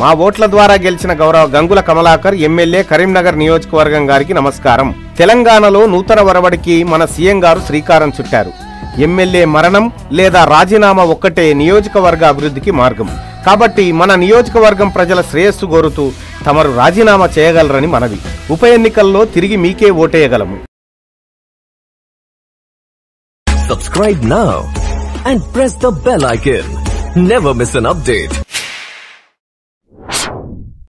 మా ఓట్ల ద్వారా గెలిచిన గౌరవ గంగుల కమలాకర్ ఎమ్మెల్యే కరీంనగర్ నియోజకవర్గం గారికి నమస్కారం. తెలంగాణలో నూతన ఒరవడికి మన సీఎం గారు శ్రీకారం చుట్టారు. ఎమ్మెల్యే మరణం లేదా రాజీనామా ఒక్కటే నియోజకవర్గ అభివృద్ధికి మార్గం. కాబట్టి మన నియోజకవర్గం ప్రజల శ్రేయస్సు కోరుతూ తమరు రాజీనామా చేయగలరని మనవి. ఉప ఎన్నికల్లో తిరిగి మీకే ఓటేయగలము. Subscribe now and press the bell icon. Never miss an update.